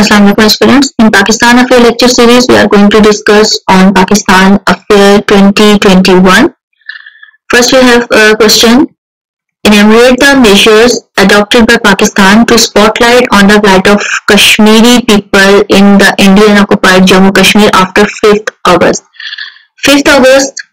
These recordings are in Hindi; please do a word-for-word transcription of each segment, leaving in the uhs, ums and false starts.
Assalamu alaikum students. In Pakistan Affair lecture series, we are going to discuss on Pakistan Affair twenty twenty-one. First, we have a question. Enumerate the measures adopted by Pakistan to spotlight on the plight of Kashmiri people in the Indian occupied Jammu Kashmir after fifth August. fifth August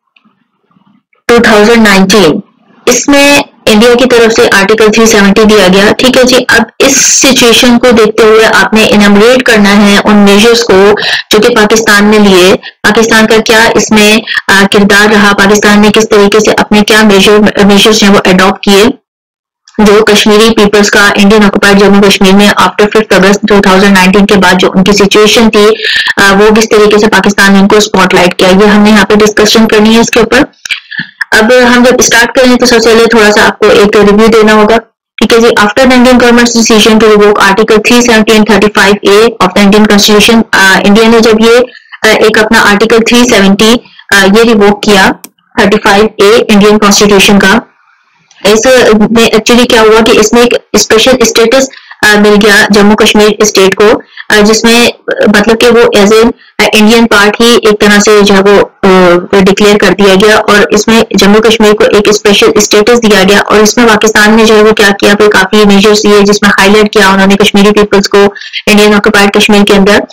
twenty nineteen. इसमें इंडिया की तरफ से आर्टिकल तीन सौ सत्तर दिया गया। ठीक है जी, अब इस सिचुएशन को देखते हुए आपने इनमरेट करना है उन मेजर्स को जो कि पाकिस्तान ने लिए। पाकिस्तान का क्या इसमें आ, किरदार रहा, पाकिस्तान ने किस तरीके से अपने क्या मेजर मेजर्स हैं वो अडॉप्ट किए जो कश्मीरी पीपल्स का इंडियन ऑक्युपाइड जम्मू कश्मीर में आफ्टर फिफ्थ अगस्त दो हज़ार उन्नीस के बाद जो उनकी सिचुएशन थी आ, वो किस तरीके से पाकिस्तान ने इनको स्पॉटलाइट किया, ये हमने यहाँ पे डिस्कशन करनी है इसके ऊपर। अब हम जब स्टार्ट करें तो सबसे पहले थोड़ा सा आपको एक रिव्यू देना होगा। ठीक है जी, after the Indian government decision to revoke article तीन सौ सत्तर एंड पैंतीस A of the Indian constitution, India ने जब ये एक अपना आर्टिकल तीन सौ सत्तर ये रिवोक किया पैंतीस ए इंडियन कॉन्स्टिट्यूशन का, इस में एक्चुअली क्या हुआ कि इसमें एक स्पेशल स्टेटस मिल गया जम्मू कश्मीर स्टेट को, जिसमें मतलब कि वो एज ए इंडियन पार्ट ही एक तरह से जो है वो डिक्लेयर कर दिया गया और इसमें जम्मू कश्मीर को एक स्पेशल स्टेटस दिया गया। और इसमें पाकिस्तान ने जो है वो क्या किया, फिर काफी मेजर्स लिए जिसमें हाईलाइट किया उन्होंने कश्मीरी पीपल्स को इंडियन ऑक्युपाइड कश्मीर के अंदर।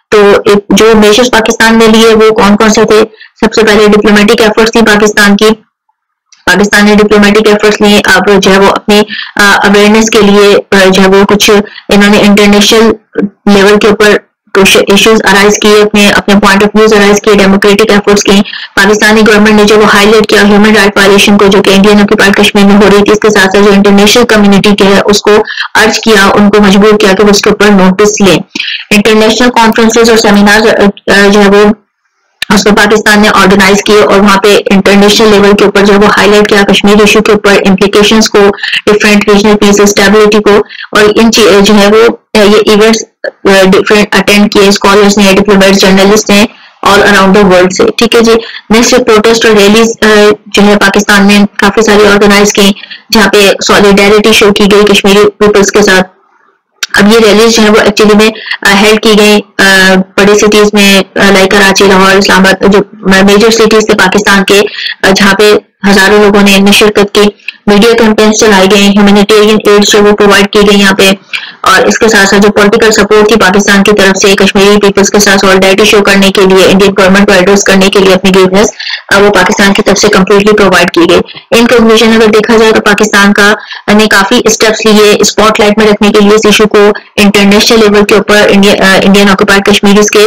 तो जो मेजर्स पाकिस्तान ने लिए वो कौन कौन से थे? सबसे पहले डिप्लोमेटिक एफर्ट्स थी पाकिस्तान की, पाकिस्तान ने डिप्लोमेटिक एफर्ट्स लिए। अब जो है वो अपनी अवेयरनेस के लिए जो है वो कुछ इन्होंने इंटरनेशनल लेवल के ऊपर इश्यूज अराइज किए, अपने अपने पॉइंट ऑफ व्यूज अराइज किए, डेमोक्रेटिक एफर्ट्स किए। पाकिस्तानी गवर्नमेंट ने जो वो हाईलाइट किया ह्यूमन राइट वायलेशन को जो कि इंडियन ऑक्युपाइड कश्मीर में हो रही थी, इसके साथ साथ जो इंटरनेशनल कम्युनिटी के है उसको अर्ज किया, उनको मजबूर किया कि वो उसके ऊपर नोटिस लें। इंटरनेशनल कॉन्फ्रेंसेस और सेमिनार जो है वो उसको पाकिस्तान ने ऑर्गेनाइज किए और वहाँ पे इंटरनेशनल लेवल के ऊपर जो वो हाईलाइट किया कश्मीर इशू के ऊपर, इम्प्लीकेशंस को, डिफरेंट रीजनल पीस स्टेबिलिटी को, और इन जो है वो ये इवेंट्स डिफरेंट अटेंड किए स्कॉलर्स ने, डिप्लोमेट्स, जर्नलिस्ट ने ऑल अराउंड द वर्ल्ड से। ठीक है जी, नेक्स्ट प्रोटेस्ट और रैलीज जो है पाकिस्तान ने काफी सारी ऑर्गेनाइज की जहाँ पे सॉलिडेरिटी शो की गई कश्मीरी पीपल्स के साथ। अब ये रैलीज जो है वो एक्चुअली में हेल्ड की गई बड़ी सिटीज में लाइक कराची, लाहौर, इस्लामाबाद, जो मेजर सिटीज थे पाकिस्तान के, जहाँ पे हजारों लोगों ने इनमें शिरकत की। मीडिया कैंपेन्स चलाई गई, ह्यूमैनिटेरियन एड जो वो प्रोवाइड की गई यहाँ पे, और इसके साथ साथ जो पॉलिटिकल सपोर्ट थी पाकिस्तान की तरफ से कश्मीरी पीपल्स के साथ सॉलिडेरिटी शो करने के लिए, इंडियन गवर्नमेंट को एड्रेस करने के लिए अपनी ग्रीवनेस वो पाकिस्तान की तरफ से कम्प्लीटली प्रोवाइड की गई। इन कंक्लूजन अगर देखा जाए तो पाकिस्तान का ने काफी स्टेप्स लिए स्पॉटलाइट में रखने के लिए इस इशू को इंटरनेशनल लेवल के ऊपर इंडियन ऑक्युपाइड कश्मीरीज के।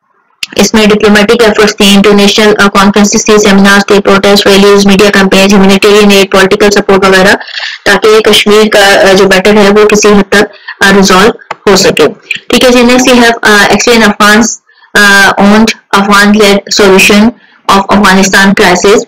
इसमें डिप्लोमेटिक एफर्ट्स थी, इंटरनेशनल कॉन्फ्रेंसेस थी, सेमिनार्स थे, protest, rallies, media campaign, humanitarian aid, political support वगैरह, ताकि कश्मीर का जो मैटर है वो किसी हद तक रिजॉल्व हो सके। ठीक है जी, next we have explain Afghan owned Afghan led solution of Afghanistan crisis.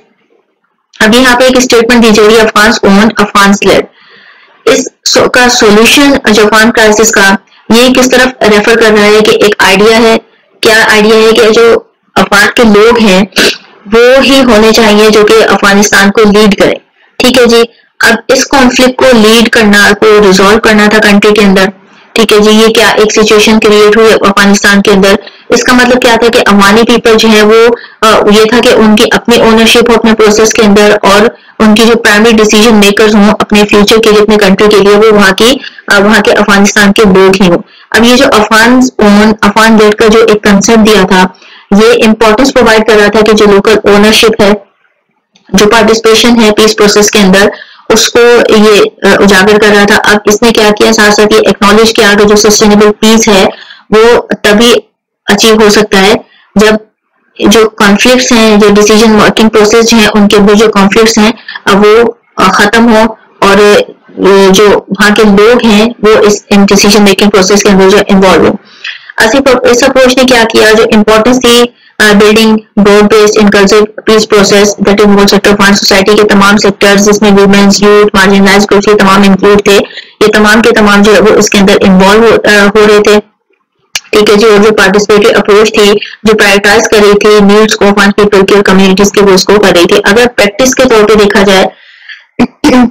अब यहाँ पे एक स्टेटमेंट दी जा रही है अफगान ओन्ड अफगान लेड, इस का सॉल्यूशन जो अफगान क्राइसिस का ये किस तरफ रेफर कर रहा है कि एक आइडिया है, क्या आइडिया है कि जो अफगान के लोग हैं वो ही होने चाहिए जो कि अफगानिस्तान को लीड करें। ठीक है जी, अब इस कॉन्फ्लिक्ट को लीड करना, को रिजॉल्व करना था कंट्री के अंदर। ठीक है जी, ये क्या एक सिचुएशन क्रिएट हुई अफगानिस्तान के अंदर। इसका मतलब क्या था कि अफगानी पीपल जो है वो ये था कि उनकी अपनी ओनरशिप हो अपने प्रोसेस के अंदर, और उनकी जो प्राइमरी डिसीजन मेकर्स हों अपने फ्यूचर के लिए, अपने कंट्री के लिए, वो वहाँ की वहाँ के अफगानिस्तान के लोग ही हों। अब ये जो अफगान ओन अफगान लेड का जो एक कंसेप्ट दिया था, ये इंपॉर्टेंस प्रोवाइड कर रहा था कि जो लोकल ओनरशिप है, जो पार्टिसिपेशन है पीस प्रोसेस के अंदर, उसको ये उजागर कर रहा था। अब इसने क्या किया, साथ साथ ये एक्नॉलेज किया कि जो सस्टेनेबल पीस है वो तभी अचीव हो सकता है जब जो कॉन्फ्लिक्ट्स हैं, जो डिसीजन मेकिंग प्रोसेस हैं, उनके अंदर जो कॉन्फ्लिक्ट्स हैं वो खत्म हो और जो वहाँ के लोग हैं वो इस डिसीजन मेकिंग प्रोसेस के अंदर जो इन्वॉल्व हो। इस अप्रोच ने क्या किया, जो इम्पोर्टेंस थी building broad based inclusive peace process that involve sector fund society के तमाम सेक्टर्स जिसमें वुमेन्स, यूथ, मार्जिनलाइज्ड ग्रुप्स ये तमाम इंक्लूड थे, ये तमाम के तमाम जो है वो इसके अंदर इन्वॉल्व हो, हो रहे थे। ठीक है जी, और जो पार्टिसिपेटरी अप्रोच थी जो प्रायोरिटाइज कर रही थी नीड्स को फंड पीपल के और कम्युनिटीज के, वो उसको कर रही थी। अगर प्रैक्टिस के तौर पे देखा जाए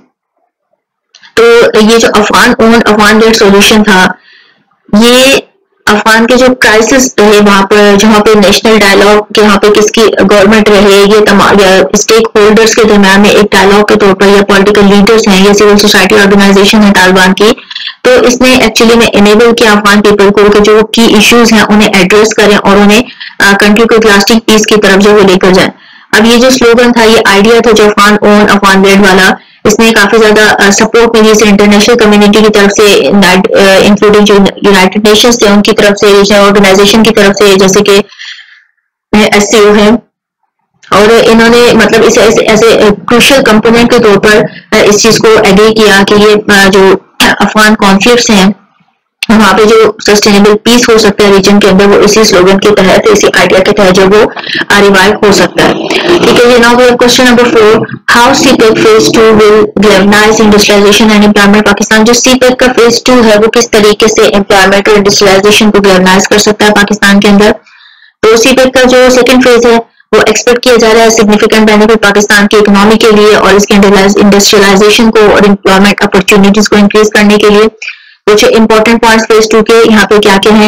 तो ये जो Afghan own Afghan led solution था, ये अफगान के जो क्राइसिस रहे वहां पर, जहाँ पे नेशनल डायलॉग के यहाँ पे किसकी गवर्नमेंट रहे, ये तमाम स्टेक होल्डर्स के दरमियान में एक डायलॉग के तौर पर, या पॉलिटिकल लीडर्स हैं या सिविल सोसाइटी ऑर्गेनाइजेशन है तालिबान की, तो इसने एक्चुअली में इनेबल किया अफगान पीपल को कि जो की इश्यूज हैं उन्हें एड्रेस करें और उन्हें कंट्री को लास्टिंग पीस की तरफ जो वो लेकर जाए। अब ये जो स्लोगन था, ये आइडिया था जो अफगान ओन अफगान लेड वाला, इसने काफी ज्यादा सपोर्ट मिली इसे इंटरनेशनल कम्युनिटी की तरफ से, इंक्लूडिंग जो यूनाइटेड नेशंस थे उनकी तरफ से, रीजनल ऑर्गेनाइजेशन की तरफ से, जैसे कि एस सी ओ है, और इन्होंने मतलब इसे ऐसे ऐसे क्रूशियल कंपोनेंट के तौर पर इस चीज को एग्री किया कि ये जो अफगान कॉन्फ्लिक्ट्स हैं वहां पे जो सस्टेनेबल पीस हो सकता है रीजन के अंदर, वो इसी स्लोगन के तहत, इसी आइडिया के तहत जो वो रिवाइव हो सकता है। ठीक है, now we have question number four, how CPEC phase two will globalise industrialisation and employment Pakistan. जो सीपेक का फेज टू है वो किस तरीके से एम्प्लॉयमेंट और इंडस्ट्रियलाइजेशन को ग्लोबलाइज कर सकता है पाकिस्तान के अंदर। तो सीपेक का जो सेकेंड फेज है वो एक्सपेक्ट किया जा रहा है सिग्निफिकेंट बेनिफिट पाकिस्तान की इकोनॉमी के लिए और इसके इंडस्ट्रियलाइजेशन को और एम्प्लॉयमेंट अपॉर्चुनिटीज को इंक्रीज करने के लिए। कुछ इंपॉर्टेंट पॉइंट्स फेज टू के यहाँ पे क्या क्या है,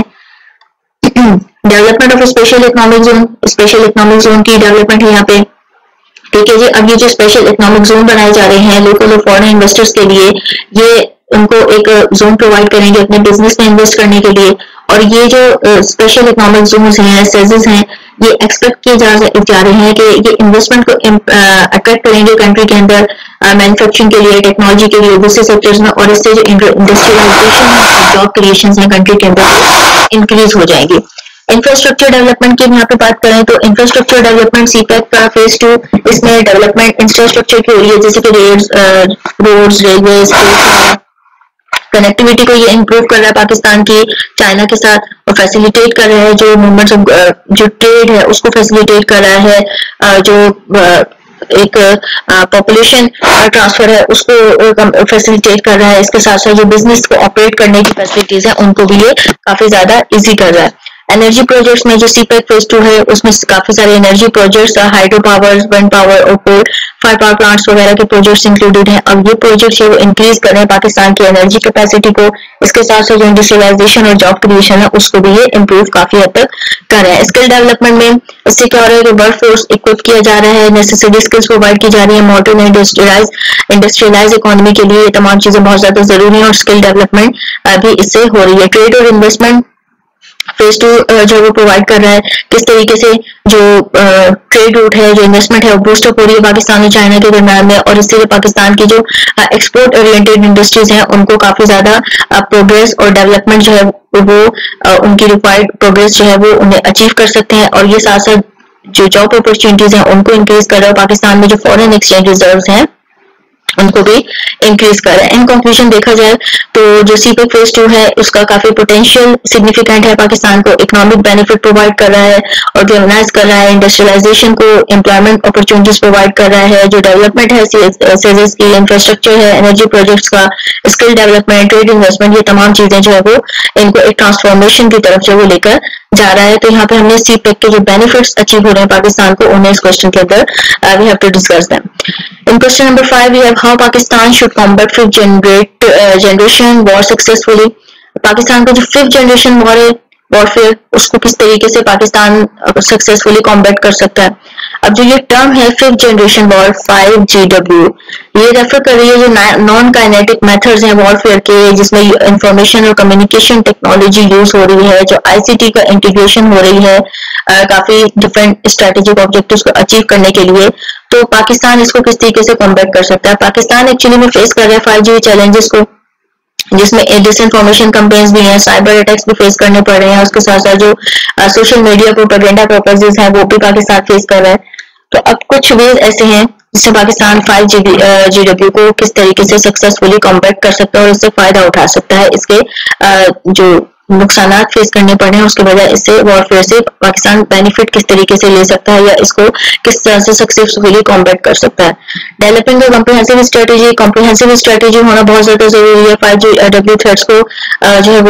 development of special economic zone, special economic zone की डेवलपमेंट है यहाँ पे। ठीक है जी, अब ये जो स्पेशल इकोनॉमिक जोन बनाए जा रहे हैं लोकल और फॉरेन इन्वेस्टर्स के लिए, ये उनको एक जोन प्रोवाइड करेंगे अपने बिजनेस में इन्वेस्ट करने के लिए। और ये जो स्पेशल इकोनॉमिक जोन्स हैं, सेजेस हैं, ये एक्सपेक्ट किए जा, जा रहे हैं कि ये इन्वेस्टमेंट को अट्रैक्ट करेंगे कंट्री के अंदर मैन्युफैक्चरिंग के लिए, टेक्नोलॉजी के लिए, दूसरे सेक्टर्स में, और इससे जो इंडस्ट्रियलाइजेशन है, जॉब क्रिएशन है कंट्री के अंदर इंक्रीज हो जाएंगी। इंफ्रास्ट्रक्चर डेवलपमेंट की यहाँ पे बात करें तो इंफ्रास्ट्रक्चर डेवलपमेंट सीपेक का फेज टू, इसमें डेवलपमेंट इंफ्रास्ट्रक्चर के लिए जैसे कि रोड्स, रेलवे, कनेक्टिविटी को ये इम्प्रूव कर रहा है पाकिस्तान की चाइना के साथ, और फैसिलिटेट कर रहा है जो मूवमेंट ऑफ जो ट्रेड है उसको फैसिलिटेट कर रहा है, जो एक पॉपुलेशन ट्रांसफर है उसको फैसिलिटेट कर रहा है। इसके साथ साथ जो बिजनेस को ऑपरेट करने की फैसिलिटीज है उनको भी ये काफी ज्यादा इजी कर रहा है। एनर्जी प्रोजेक्ट्स में जो सीपेक फेज टू है उसमें काफी सारे energy projects, hydro power, wind power और कोल फायर पावर प्लांट्स वगैरह के प्रोजेक्ट्स इंक्लूडेड हैं। अब ये प्रोजेक्ट्स है वो इंक्रीज कर रहे हैं पाकिस्तान की एनर्जी कैपेसिटी को, इसके साथ साथ जो इंडस्ट्रियलाइजेशन और जॉब क्रिएशन है उसको भी ये इम्प्रूव काफी हद तक कर रहे हैं। स्किल डेवलपमेंट में इससे क्या हो रहा है कि वर्क फोर्स इक्विप किया जा रहा है, नेसेसरी स्किल्स प्रोवाइड की जा रही है मॉडर्न इंडस्ट्रियलाइज इंडस्ट्रियलाइज इकोनॉमी के लिए। ये तमाम चीजें बहुत ज्यादा जरूरी है और स्किल डेवलपमेंट भी इससे हो रही है। ट्रेड और इन्वेस्टमेंट फेज टू जो वो प्रोवाइड कर रहा है, किस तरीके से जो ट्रेड रूट है, जो इन्वेस्टमेंट है वो बूस्ट अप हो रही है पाकिस्तान और चाइना के दरम्यान में, और इससे पाकिस्तान की जो एक्सपोर्ट ओरिएंटेड इंडस्ट्रीज हैं उनको काफी ज्यादा प्रोग्रेस और डेवलपमेंट जो है वो उनकी रिक्वायर्ड प्रोग्रेस जो है वो उन्हें अचीव कर सकते हैं। और ये साथ साथ जो जॉब अपॉर्चुनिटीज हैं उनको इंक्रीज कर रहा है। पाकिस्तान में जो फॉरेन एक्सचेंज रिजर्व्स हैं उनको भी इंक्रीज कर रहा है। इन कंक्लूजन देखा जाए तो जो सीपेक फेज टू है उसका काफी पोटेंशियल सिग्निफिकेंट है, पाकिस्तान को इकोनॉमिक बेनिफिट प्रोवाइड कर रहा है, ऑर्गेनाइज कर रहा है, इंडस्ट्रियलाइजेशन को एम्प्लॉयमेंट अपॉर्चुनिटीज प्रोवाइड कर रहा है, जो डेवलपमेंट है सेजेस की, इंफ्रास्ट्रक्चर है, एनर्जी प्रोजेक्ट्स का, स्किल डेवलपमेंट, ट्रेड इन्वेस्टमेंट, ये तमाम चीजें जो है वो इनको एक ट्रांसफॉर्मेशन की तरफ जो वो लेकर जा रहा है। तो यहाँ पे हमने सीपेक के जो बेनिफिट्स अचीव हो रहे हैं पाकिस्तान को उन्हें इस क्वेश्चन के अंदर we have to discuss them. In question number five, we have how Pakistan should combat fifth generate uh, generation war successfully. Pakistan का जो फिफ्थ जनरेशन वॉर है, वॉरफेयर, उसको किस तरीके से पाकिस्तान सक्सेसफुली कॉम्बैट कर सकता है। अब जो ये टर्म है fifth generation war, five G W, ये रेफर कर रही है जो नॉन काइनेटिक मेथड्स हैं वॉरफेयर के, जिसमें इंफॉर्मेशन और कम्युनिकेशन टेक्नोलॉजी यूज हो रही है, जो आईसीटी का इंटीग्रेशन हो रही है uh, काफी डिफरेंट स्ट्रेटेजिक ऑब्जेक्टिव्स को अचीव करने के लिए। तो पाकिस्तान इसको किस तरीके से कॉम्बैट कर सकता है। पाकिस्तान एक्चुअली में फेस कर रहा है फाइव जी चैलेंजेस को, जिसमें डिसइंफॉर्मेशन कैंपेन्स भी हैं, साइबर अटैक्स भी फेस करने पड़ रहे हैं, उसके साथ साथ जो सोशल मीडिया प्रोपेगेंडा पर्पसेस हैं वो भी पाकिस्तान फेस कर रहा है। तो अब कुछ वेज ऐसे हैं जिससे पाकिस्तान फाइव जी डब्ल्यू को किस तरीके से सक्सेसफुली कॉम्बैट कर सकता है और इससे फायदा उठा सकता है। इसके जो नुकसानात फेस करने पड़े हैं उसके बजाय इससे वॉरफेयर से पाकिस्तान बेनिफिट किस तरीके से ले सकता है या इसको किस तरह से सक्सेसफुली कॉम्बैट कर सकता है। Developing comprehensive strategy, comprehensive strategy होना बहुत ज्यादा जरूरी है फाइव जी डब्ल्यू थ्रेट्स को जो है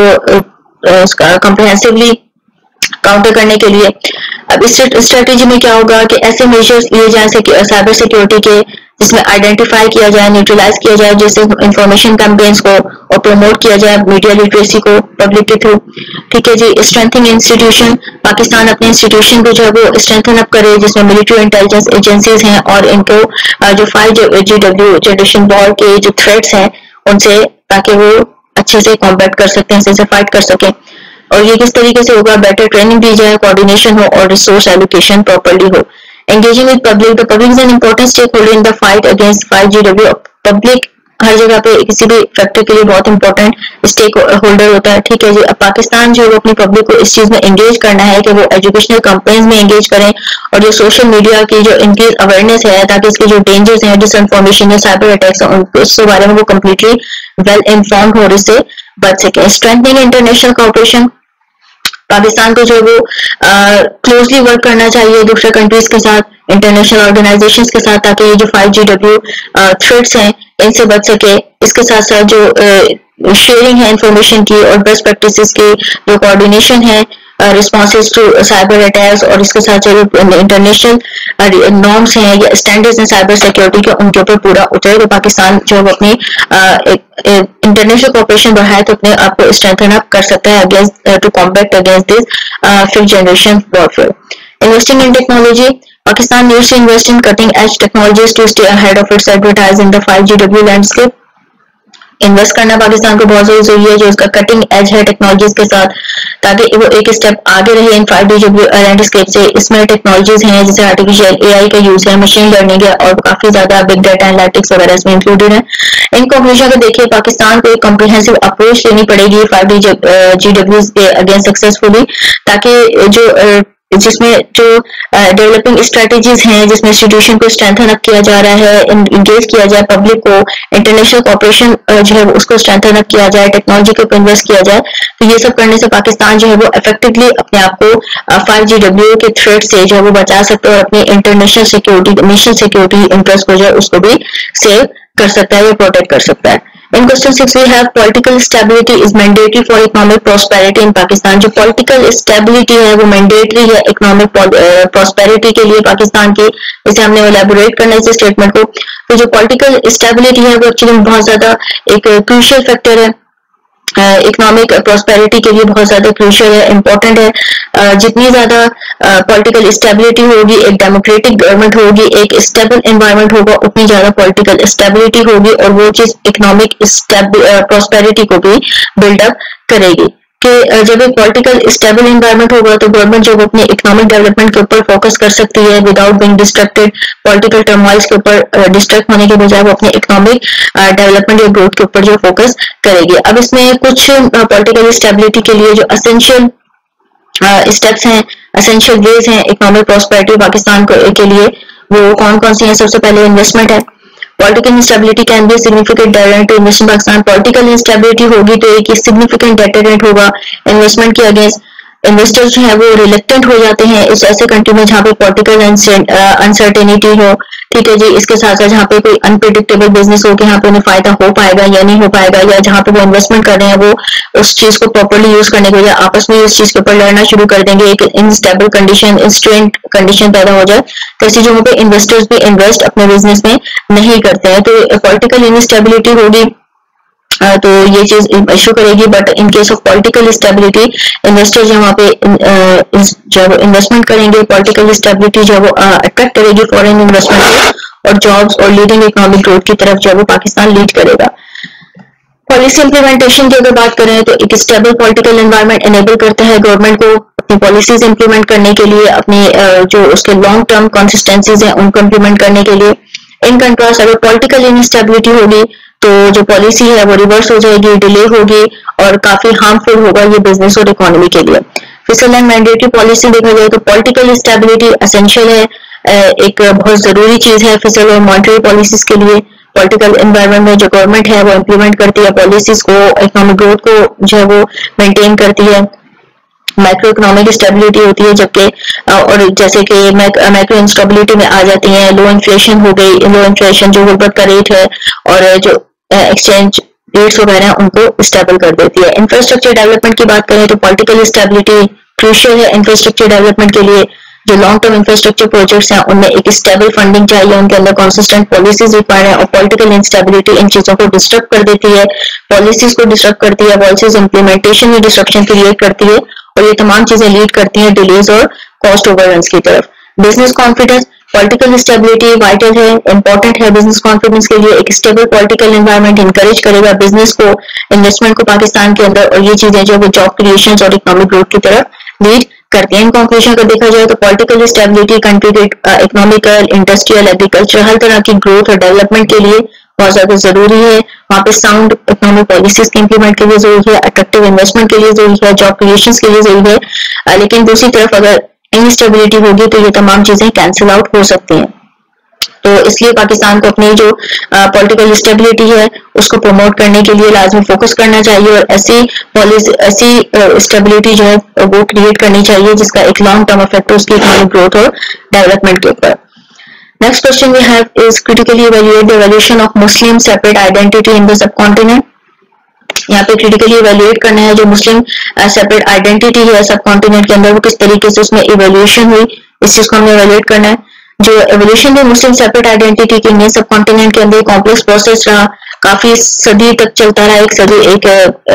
वो कॉम्प्रिहेंसिवली काउंटर करने के लिए। अब इस स्ट्रेटेजी में क्या होगा कि ऐसे मेजर्स लिए जाए साइबर सिक्योरिटी के, जिसमें आइडेंटिफाई किया जाए, न्यूट्रलाइज किया जाए, जैसे इंफॉर्मेशन कैंपेन्स को और प्रमोट किया जाए मीडिया लिटरेसी को पब्लिक के थ्रू। ठीक है जी। स्ट्रेंथिंग इंस्टीट्यूशन, पाकिस्तान अपने इंस्टीट्यूशन को जो है वो स्ट्रेंथन अप करे, जिसमें मिलिट्री इंटेलिजेंस एजेंसीज हैं और इनको जो five G W generation war के जो थ्रेट्स हैं उनसे, ताकि वो अच्छे से कॉम्बैट कर सकते हैं, से फाइट कर सके। और ये किस तरीके से होगा, बेटर ट्रेनिंग दी जाए, कोऑर्डिनेशन हो और रिसोर्स एलोकेशन प्रॉपर्ली हो। Engaging with public, the public is an important stakeholder in the fight against five G W. Public हर जगह पे किसी भी फैक्टर के लिए बहुत इंपॉर्टेंट स्टेक होल्डर होता है। ठीक है जी। अब पाकिस्तान जो है अपनी पब्लिक को इस चीज में एंगेज करना है कि वो एजुकेशनल कैंपेन्स में एंगेज करें और जो सोशल मीडिया की जो इनकी अवेयरनेस है, ताकि इसके जो डेंजर्स हैं, डिसइंफॉर्मेशन या साइबर अटैक्स हैं, उसके बारे में वो कम्प्लीटली वेल इन्फॉर्म्ड हो, इससे बच सके। स्ट्रेंथनिंग इंटरनेशनल कोऑपरेशन, पाकिस्तान को जो वो क्लोजली वर्क करना चाहिए दूसरे कंट्रीज के साथ, इंटरनेशनल ऑर्गेनाइजेशंस के साथ, ताकि ये जो फाइव जी डब्ल्यू थ्रेट्स हैं इनसे बच सके। इसके साथ साथ जो शेयरिंग है इंफॉर्मेशन की और बेस्ट प्रैक्टिसेस की, जो कोऑर्डिनेशन है रिस्पॉन्सेज टू साइबर अटैक्स, और इसके साथ जो इंटरनेशनल नॉर्म्स हैं या स्टैंडर्ड्स हैं साइबर सिक्योरिटी के, उनके ऊपर पूरा उतरे। तो पाकिस्तान जो अपनी इंटरनेशनल कोऑपरेशन बढ़ाए तो अपने आप को स्ट्रेंथन अप कर सकता है against to combat against this fifth generation warfare. Investing in technology, Pakistan needs to invest in cutting edge technologies to stay ahead of its advertise in the five G W landscape. Invest करना पाकिस्तान को बहुत जरूरी है जो इसका कटिंग एज है टेक्नोलॉजीज के साथ, ताकि वो एक स्टेप आगे रहे in five D W landscape से। इसमें टेक्नोलॉजीज हैं जैसे आर्टिफिशियल एआई का यूज है, मशीन लर्निंग है और काफी ज्यादा बिग डाटा एनालिटिक्स वगैरह इसमें इंक्लूडेड है। इनको हमेशा को देखिए, पाकिस्तान को एक कॉम्प्रिहेंसिव अप्रोच लेनी पड़ेगी फाइव डी जी डब्ल्यू के अगेंस्ट सक्सेसफुली, ताकि जो जिसमें जो डेवलपिंग स्ट्रेटेजीज हैं, जिसमें इंस्टीट्यूशन को स्ट्रेंथन अप किया जा रहा है, इंगेज किया जाए पब्लिक को, इंटरनेशनल कोऑपरेशन जो है उसको स्ट्रेंथन अप किया जाए, टेक्नोलॉजी के ऊपर इन्वेस्ट किया जाए। तो ये सब करने से पाकिस्तान जो है वो इफेक्टिवली अपने आप को फाइव जी डब्ल्यू के थ्रेट से जो है वो बचा सकता है और अपनी international security, national security interest को जो है उसको भी सेव कर सकता है या प्रोटेक्ट कर सकता है। In question six, we have political stability is mandatory for economic prosperity in Pakistan. जो political stability है वो mandatory है economic prosperity के लिए पाकिस्तान की, इसे हमने elaborate करना है इस statement को। तो जो political stability है वो actually बहुत ज्यादा एक crucial factor है इकोनॉमिक uh, प्रोस्पेरिटी के लिए, बहुत ज्यादा क्रूशियल है, इम्पोर्टेंट है। uh, जितनी ज्यादा पॉलिटिकल uh, स्टेबिलिटी होगी, एक डेमोक्रेटिक गवर्नमेंट होगी, एक स्टेबल एनवायरनमेंट होगा, उतनी ज्यादा पॉलिटिकल स्टेबिलिटी होगी और वो चीज इकोनॉमिक प्रोस्पेरिटी को भी बिल्डअप करेगी। कि जब एक पॉलिटिकल स्टेबल एनवायरनमेंट होगा तो गवर्नमेंट जो अपने इकोनॉमिक डेवलपमेंट के ऊपर फोकस कर सकती है without being distracted, political turmoils के ऊपर डिस्ट्रैक्ट होने के बजाय वो अपने इकोनॉमिक डेवलपमेंट या ग्रोथ के ऊपर जो फोकस करेगी। अब इसमें कुछ पॉलिटिकल स्टेबिलिटी के लिए जो एसेंशियल स्टेप्स हैं, एसेंशियल वेज हैं इकोनॉमिक प्रॉस्पेरिटी पाकिस्तान को के लिए, वो कौन कौन सी हैं? सबसे पहले इन्वेस्टमेंट है। Political instability can be significant deterrent to investment Pakistan. Political instability होगी तो एक सिग्निफिकेंट डेटरेंट होगा इन्वेस्टमेंट के अगेंस्ट। इन्वेस्टर्स जो है वो रिलेक्टेंट हो जाते हैं इस ऐसे कंट्री में जहाँ पे पॉलिटिकल अनसर्टेनिटी हो, ठीक है जी। इसके साथ साथ जहाँ पे कोई अनप्रिडिक्टेबल बिजनेस हो कि यहाँ पे उन्हें फायदा हो पाएगा या नहीं हो पाएगा, या जहाँ पे वो इन्वेस्टमेंट कर रहे हैं वो उस चीज को प्रॉपरली यूज करने के बजाय आपस में उस चीज के ऊपर लड़ना शुरू कर देंगे, एक इनस्टेबल कंडीशन, इंस्टेंट कंडीशन पैदा हो जाए, तो ऐसी जगहों पे इन्वेस्टर्स भी इन्वेस्ट अपने बिजनेस में नहीं करते हैं। तो पॉलिटिकल इनस्टेबिलिटी होगी तो ये चीज इशू करेगी। But in case of political stability investor जो वहाँ पे जब इन्वेस्टमेंट करेंगे, पॉलिटिकल स्टेबिलिटी जो वो अट्रैक्ट करेगी फॉरेन इन्वेस्टमेंट और जॉब्स और लीडिंग इकोनॉमिक ग्रोथ की तरफ जो वो पाकिस्तान लीड करेगा। पॉलिसी इंप्लीमेंटेशन की अगर बात करें तो एक स्टेबल पॉलिटिकल एनवायरनमेंट एनेबल करता है गवर्नमेंट को अपनी पॉलिसीज इंप्लीमेंट करने के लिए, अपनी जो उसके लॉन्ग टर्म कंसिस्टेंसीज हैं उनको इंप्लीमेंट करने के लिए। इन कंट्रास्ट अगर पॉलिटिकल इनस्टेबिलिटी होगी तो जो पॉलिसी है वो रिवर्स हो जाएगी, डिले होगी और काफी हार्मफुल होगा ये बिजनेस और इकोनॉमी के लिए। फिस्कल एंड मैंडेटरी पॉलिसी देखा जाए तो पॉलिटिकल स्टेबिलिटी एसेंशियल है, एक बहुत जरूरी चीज है फिस्कल और मॉनेटरी पॉलिसीज के लिए। पॉलिटिकल एनवायरनमेंट में जो गवर्नमेंट है वो इंप्लीमेंट करती है पॉलिसीज को, इकोनॉमिक ग्रोथ को जो है वो मेंटेन करती है। माइक्रो इकोनॉमिक स्टेबिलिटी होती है, जबकि और जैसे कि माइक्रो इंस्टेबिलिटी में आ जाती है लो इन्फ्लेशन हो गई, लो इन्फ्लेशन जो गुर्बत का रेट है और जो एक्सचेंज रेट्स वगैरह हैं उनको स्टेबल कर देती है। इंफ्रास्ट्रक्चर डेवलपमेंट की बात करें तो पॉलिटिकल स्टेबिलिटी क्रूशियल है इंफ्रास्ट्रक्चर डेवलपमेंट के लिए। जो लॉन्ग टर्म इंफ्रास्ट्रक्चर प्रोजेक्ट्स हैं उनमें एक स्टेबल फंडिंग चाहिए, उनके अंदर कंसिस्टेंट पॉलिसीज रिक्वायर्ड है, और पॉलिटिकल इंस्टेबिलिटी इन चीजों को डिस्टर्ब कर देती है, पॉलिसीज को डिस्टर्ब करती है, पॉलिसीज इंप्लीमेंटेशन में डिस्ट्रक्शन क्रिएट करती है, और ये तमाम चीजें लीड करती हैं डिलेज और कॉस्ट ओवररन्स की तरफ। Business confidence, political stability vital है, इंपॉर्टेंट है बिजनेस कॉन्फिडेंस के लिए। एक स्टेबल पॉलिटिकल एनवायरनमेंट इंकरेज करेगा बिजनेस को, इन्वेस्टमेंट को पाकिस्तान के अंदर, और ये चीजें जो जॉब क्रिएशन और इकोनॉमिक ग्रोथ की तरफ लीड करते हैं। इन कंक्लूजन को देखा जाए तो पॉलिटिकल स्टेबिलिटी कंट्री के इकोनॉमिकल, इंडस्ट्रियल, एग्रीकल्चर हर तरह की ग्रोथ और डेवलपमेंट के लिए बहुत ज्यादा जरूरी है। वहाँ पे साउंड इकोनॉमिक पॉलिसीज के इम्प्लीमेंट के लिए जरूरी है, अट्रैक्टिव इन्वेस्टमेंट के लिए जरूरी है, जॉब क्रिएशन के लिए जरूरी है। लेकिन दूसरी तरफ अगर इनस्टेबिलिटी होगी तो ये तमाम चीजें कैंसिल आउट हो सकती हैं। तो इसलिए पाकिस्तान को अपनी जो पॉलिटिकल स्टेबिलिटी है उसको प्रमोट करने के लिए लाजमी फोकस करना चाहिए, और ऐसी पॉलिसी ऐसी स्टेबिलिटी जो है वो क्रिएट करनी चाहिए जिसका एक लॉन्ग टर्म इफेक्ट हो उसकी इकोनॉमिक ग्रोथ और डेवलपमेंट के ऊपर। Next question we have is critically evaluate the evolution of Muslim separate identity in the subcontinent. यहाँ पे क्रिटिकली इवैल्यूएट करना है जो मुस्लिम सेपरेट आइडेंटिटी है सब कॉन्टिनेंट के अंदर वो किस तरीके से उसमें इवोल्यूशन हुई, इस चीज को हमने इवैल्यूएट करना है। जो एवोल्यूशन है मुस्लिम सेपरेट आइडेंटिटी के लिए सब कॉन्टिनेंट के अंदर कॉम्प्लेक्स प्रोसेस रहा, काफी सदी तक चलता रहा, एक सदी एक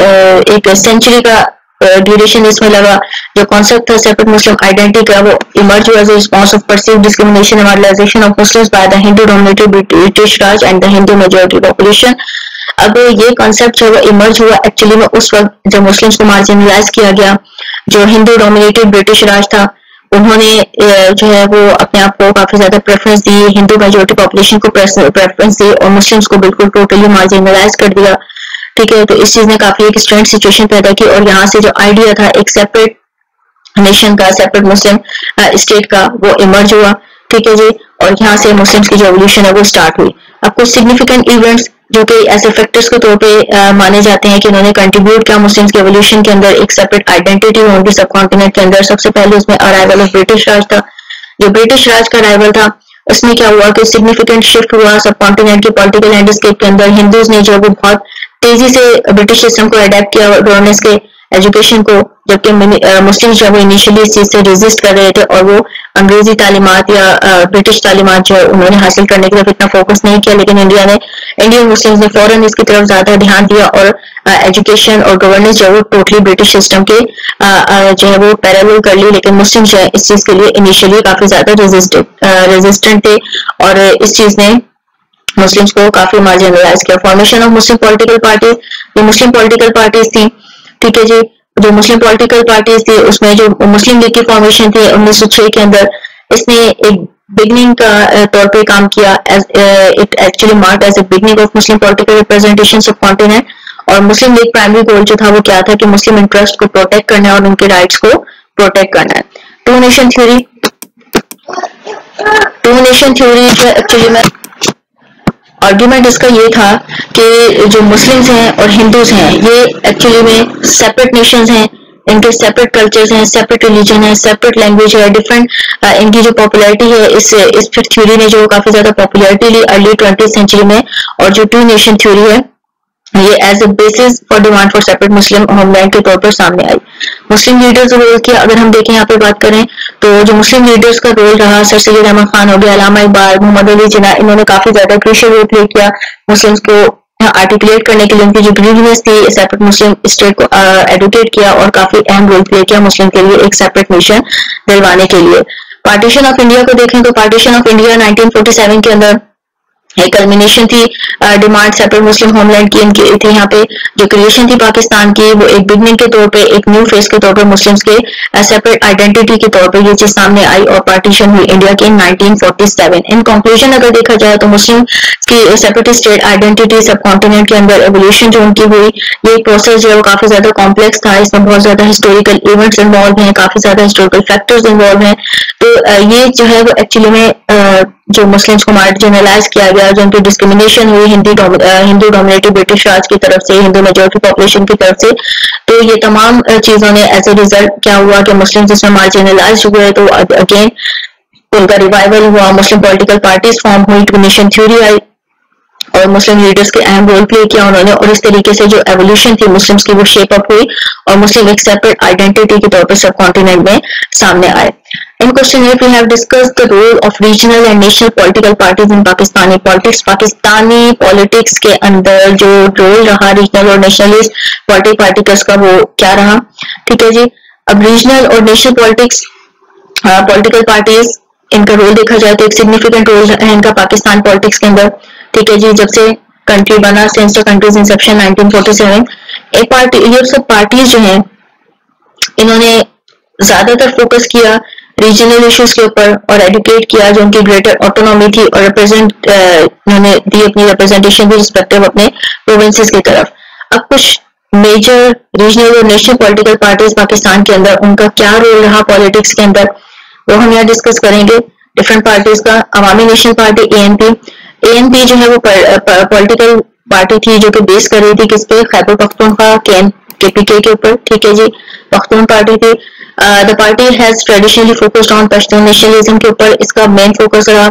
एक सेंचुरी का ड्यूरेशन इसमें लगा। जो कॉन्सेप्ट था सेपरेट मुस्लिम आइडेंटिटी का वो इमर्ज हुआ as a response of perceived discrimination and marginalisation of Muslims by the Hindu dominated British Raj and the Hindu majority population. अब ये कॉन्सेप्ट जो इमर्ज हुआ एक्चुअली में उस वक्त जब मुस्लिम्स को मार्जिनलाइज किया गया, जो हिंदू डोमिनेटेड ब्रिटिश राज था उन्होंने जो है वो अपने आप को काफी ज्यादा प्रेफरेंस दी, हिंदू मेजॉरिटी पॉपुलेशन को प्रेफरेंस दी और मुस्लिम्स को बिल्कुल टोटली मार्जिनलाइज कर दिया। ठीक है, तो इस चीज ने काफी एक स्ट्रेंथ सिचुएशन पैदा की और यहाँ से जो आइडिया था एक सेपरेट नेशन का, सेपरेट मुस्लिम स्टेट का, वो इमर्ज हुआ। ठीक है जी, और यहाँ से मुस्लिम्स की जो एवोल्यूशन है वो स्टार्ट हुई। अब कुछ सिग्निफिकेंट इवेंट्स जो कि ऐसे फैक्टर्स के तौर पे आ, माने जाते हैं कि उन्होंने कंट्रीब्यूट किया मुस्लिम्स के एवोल्यूशन के अंदर एक सेपरेट आइडेंटिटी होगी सब कॉन्टिनेंट के अंदर। सबसे पहले उसमें अराइवल ऑफ ब्रिटिश राज था। जो ब्रिटिश राज का अराइवल था उसमें क्या हुआ कि सिग्निफिकेंट शिफ्ट हुआ सब कॉन्टिनेंट के पॉलिटिकल लैंडस्केप के अंदर। हिंदूज ने जो वो बहुत तेजी से ब्रिटिश सिस्टम को अडेप्ट किया गवर्नेंस के, एजुकेशन को, जबकि मुस्लिम जो है इनिशियली इस चीज से रेजिस्ट कर रहे थे और वो अंग्रेजी तालीमात या ब्रिटिश तालीमात जो है उन्होंने हासिल करने की तरफ इतना फोकस नहीं किया। लेकिन इंडिया ने इंडियन मुस्लिम्स ने फौरन इसकी तरफ ज्यादा ध्यान दिया और एजुकेशन और गवर्नेंस जो है वो टोटली ब्रिटिश सिस्टम के जो है वो पैरेलल कर ली। लेकिन मुस्लिम जो है इस चीज के लिए इनिशियली काफी ज्यादा रेजिस्टेंट थे और इस चीज ने मुस्लिम्स को काफी मार्जिनलाइज किया। Formation of Muslim political parties, जो मुस्लिम पॉलिटिकल पार्टीज थी, ठीक है जी, जो मुस्लिम पॉलिटिकल पार्टीज थी उसमें जो मुस्लिम लीग की फॉर्मेशन थी उन्नीस सौ छह के अंदर, इसने एक बिगनिंग का तौर पे काम किया। It actually marked as a beginning of Muslim political representation subcontinent. और मुस्लिम लीग प्राइमरी गोल जो था वो क्या था कि मुस्लिम इंटरेस्ट को प्रोटेक्ट करना है और उनके राइट्स को प्रोटेक्ट करना है। Two nation theory, two nation theory जो एक्चुअली में आर्ग्यूमेंट इसका ये था कि जो मुस्लिम्स हैं और हिंदूज हैं ये एक्चुअली में सेपरेट नेशंस हैं, इनके सेपरेट कल्चर्स हैं, सेपरेट रिलीजन है, सेपरेट लैंग्वेज है, डिफरेंट इनकी जो पॉपुलैरिटी है इस इस फिर थ्योरी ने जो काफी ज्यादा पॉपुलैरिटी ली अर्ली ट्वेंटी सेंचुरी में। और जो टू नेशन थ्योरी है ये as a basis for demand for separate Muslim homeland के तौर पर सामने आई। मुस्लिम लीडर्स रोल किया अगर हम देखें यहाँ पे बात करें तो जो मुस्लिम लीडर्स का रोल रहा, सर सैयद अहमद खान हो गया, अल्लामा इकबाल, मोहम्मद अली जिन्ना, इन्होंने काफी ज्यादा क्रूशियल रोल प्ले किया मुस्लिम्स को आर्टिकुलेट करने के लिए। उनकी जो ग्रीवनेस थी सेपरेट मुस्लिम स्टेट को एडुकेट किया और काफी अहम रोल प्ले किया मुस्लिम के लिए एक सेपरेट नेशन दिलवाने के लिए। पार्टीशन ऑफ इंडिया को देखें तो partition of India nineteen forty seven के अंदर एक कल्मिनेशन थी डिमांड सेपरेट मुस्लिम होमलैंड की इनकी थी। यहाँ पे जो क्रिएशन थी पाकिस्तान की वो एक बिगनिंग के तौर पे, एक न्यू फेस के तौर पे मुस्लिम्स के सेपरेट आइडेंटिटी के तौर पे ये चीज सामने आई और पार्टीशन हुई इंडिया के nineteen forty seven. In conclusion अगर देखा जाए तो मुस्लिम की separate state identity subcontinent के अंदर एवोल्यूशन जो उनकी हुई ये प्रोसेस जो है वो काफी ज्यादा कॉम्प्लेक्स था। इसमें बहुत ज्यादा हिस्टोरिकल इवेंट्स इन्वॉल्व हैं, काफी ज्यादा हिस्टोरिकल फैक्टर्स इन्वॉल्व हैं। तो ये जो है वो एक्चुअली में जो मुस्लिम्स को मार्जिनलाइज किया गया, जो उनकी डिस्क्रिमिनेशन हुई Hindi Hindu dominated British Raj की तरफ से, हिंदू मेजॉरिटी पॉपुलेशन की तरफ से, तो ये तमाम चीजों ने एज ए रिजल्ट क्या हुआ कि मुस्लिम जिसमें मार्जिनलाइज हुए तो अगेन उनका रिवाइवल हुआ, मुस्लिम पॉलिटिकल पार्टीज फॉर्म हुई, टू नेशन थ्योरी आई और मुस्लिम लीडर्स के अहम रोल प्ले किया उन्होंने। और इस तरीके से जो एवोल्यूशन थी मुस्लिम्स की वो शेप अप हुई और मुस्लिम एक सेपरेट आइडेंटिटी के तौर पर सब कॉन्टिनेंट में सामने आए। In questionnaire, we have discussed the role of regional and national political parties in Pakistani politics. Pakistani politics के अंदर जो रोल रहा रीजनल और नेशनलिस्ट पॉलिटिकल पार्टीज का वो क्या रहा, ठीक है जी। अब रीजनल और नेशनल पॉलिटिक्स पॉलिटिकल पार्टीज, इनका रोल देखा जाए तो एक सिग्निफिकेंट रोल है इनका पाकिस्तान पॉलिटिक्स के अंदर, ठीक है जी। जब से कंट्री बना since the country's inception nineteen forty seven, एक पार्टी ये सब पार्टीज जो हैं इन्होंने ज्यादातर फोकस किया रीजनल इश्यूज के ऊपर और एडुकेट किया जो उनकी ग्रेटर ऑटोनॉमी थी और रिप्रेजेंट उन्होंने दी अपनी रिप्रेजेंटेशन भी रिस्पेक्टिव अपने प्रोविंसेस की तरफ। अब कुछ मेजर रीजनल और नेशनल पॉलिटिकल पार्टीज पाकिस्तान के अंदर उनका क्या रोल रहा पॉलिटिक्स के अंदर, वो हम यहाँ डिस्कस करेंगे। डिफरेंट पार्टीज का Awami National Party A N P, A N P जो है वो पॉलिटिकल पार्टी थी जो कि बेस कर रही थी किस पे, खैबर पख्तूनख्वा के के पी के के ऊपर, ठीक है जी, पख्तून पार्टी थी। The party has traditionally focused on Pashtun nationalism के ऊपर इसका मेन फोकस रहा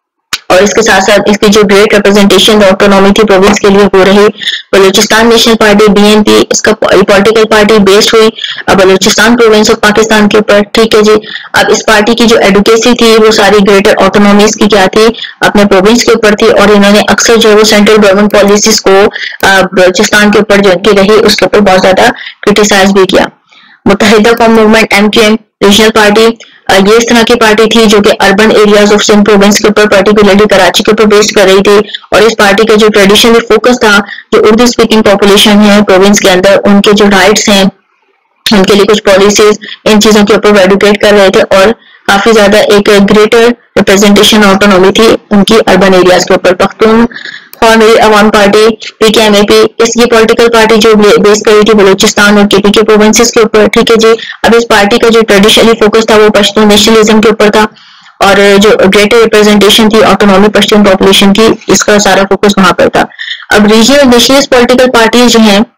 और इसके साथ साथ इसकी जो ग्रेट रिप्रेजेंटेशन ऑटोनॉमी थी प्रोविंस के लिए हो रही। Balochistan National Party B N P, इसका पॉलिटिकल पार्टी बेस्ड हुई बलूचिस्तान प्रोविंस ऑफ पाकिस्तान के ऊपर, ठीक है जी। अब इस पार्टी की जो एडवोकेसी थी वो सारी ग्रेटर ऑटोनॉमीज की क्या थी, अपने प्रोविंस के ऊपर थी और इन्होंने अक्सर जो है वो सेंट्रल गवर्नमेंट पॉलिसीज को बलूचिस्तान के ऊपर जो इनकी रही उसके ऊपर बहुत ज्यादा क्रिटिसाइज भी किया। Muttahida Qaumi Movement M Q M regional party, ये इस तरह की पार्टी थी जो कि urban areas of Sindh province के ऊपर पर्टिकुलरली कराची के ऊपर बेस्ड कर रही थी और इस पार्टी का जो ट्रेडिशनली फोकस था जो उर्दू स्पीकिंग पॉपुलेशन है प्रोविंस के अंदर उनके जो राइट्स हैं उनके लिए कुछ पॉलिसीज इन चीजों के ऊपर एडुकेट कर रहे थे और काफी ज्यादा एक ग्रेटर रिप्रेजेंटेशन ऑटोनॉमी थी उनकी अर्बन एरियाज के ऊपर। पख्तून मेरी Awam party P K M A P, इसकी पॉलिटिकल पार्टी जो बेस करी थी बलूचिस्तान और के पी के प्रोविंसेस के ऊपर, ठीक है जी। अब इस पार्टी का जो ट्रेडिशनली फोकस था वो पश्तून नेशनलिज्म के ऊपर था और जो ग्रेटर रिप्रेजेंटेशन थी ऑटोनॉमी पश्तून पॉपुलेशन की इसका सारा फोकस वहां पर था। अब रीजनल नेशनलिस्ट पॉलिटिकल पार्टीज जो है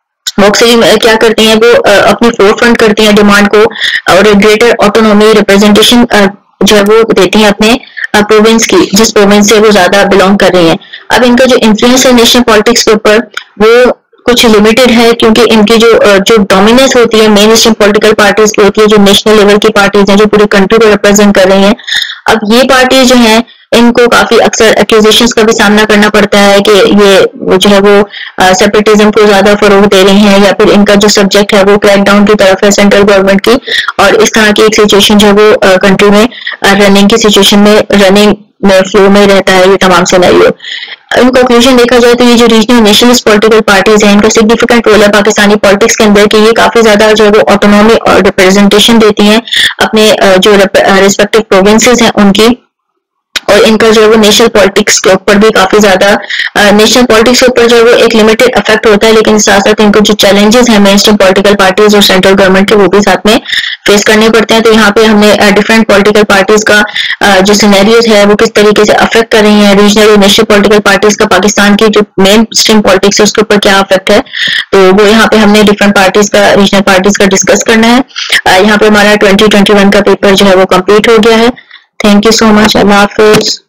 वो अक्सर क्या करती हैं, वो अपनी फोर फ्रंट करती हैं डिमांड को और ग्रेटर ऑटोनॉमी रिप्रेजेंटेशन जो है वो देती हैं अपने प्रोविंस की, जिस प्रोविंस से वो ज्यादा बिलोंग कर रही हैं। अब इनका जो इन्फ्लुएंस है नेशनल पॉलिटिक्स के ऊपर वो कुछ लिमिटेड है क्योंकि इनकी जो जो डोमिनेंस होती है मेन स्ट्रीम पॉलिटिकल पार्टीज की होती है जो नेशनल लेवल की पार्टीज हैं जो पूरी कंट्री को रिप्रेजेंट कर रही हैं। अब ये पार्टीज जो हैं इनको काफी अक्सर एक्यूजेशंस का भी सामना करना पड़ता है कि ये जो है वो सेपरेटिज्म को ज्यादा फरोग दे रही हैं या फिर इनका जो सब्जेक्ट है वो क्रैकडाउन की तरफ है सेंट्रल गवर्नमेंट की और इस तरह की एक सिचुएशन जो है वो कंट्री में रनिंग की सिचुएशन में रनिंग में फ्लो में रहता है ये तमाम सिनेरियो। इन कंक्लूजन देखा जाए तो ये जो रीजनल नेशनलिस्ट पॉलिटिकल पार्टीज हैं इनका सिग्निफिकेंट रोल है पाकिस्तानी पॉलिटिक्स के अंदर कि ये काफी ज्यादा जो है वो ऑटोनॉमी और रिप्रेजेंटेशन देती हैं अपने जो रिस्पेक्टिव प्रोविंसेस हैं उनकी और इनका जो है वो नेशनल पॉलिटिक्स के ऊपर भी काफी ज्यादा नेशनल पॉलिटिक्स के ऊपर जो है वो एक लिमिटेड इफेक्ट होता है लेकिन साथ साथ इनको जो चैलेंजेस हैं मेन स्ट्रीम पॉलिटिकल पार्टीज और सेंट्रल गवर्नमेंट के वो भी साथ में फेस करने पड़ते हैं। तो यहाँ पे हमने डिफरेंट पॉलिटिकल पार्टीज का जो सिनेरियोज है वो किस तरीके से अफेक्ट कर रही है रीजनल और नेशनल पॉलिटिकल पार्टीज का पाकिस्तान की जो मेन स्ट्रीम पॉलिटिक्स है उसके ऊपर क्या अफेक्ट है, तो वो यहाँ पे हमने डिफरेंट पार्टीज का रीजनल पार्टीज का डिस्कस करना है। यहाँ पे हमारा ट्वेंटी ट्वेंटी वन का पेपर जो है वो कम्प्लीट हो गया है। Thank you so much. अल्लाह हाफिज।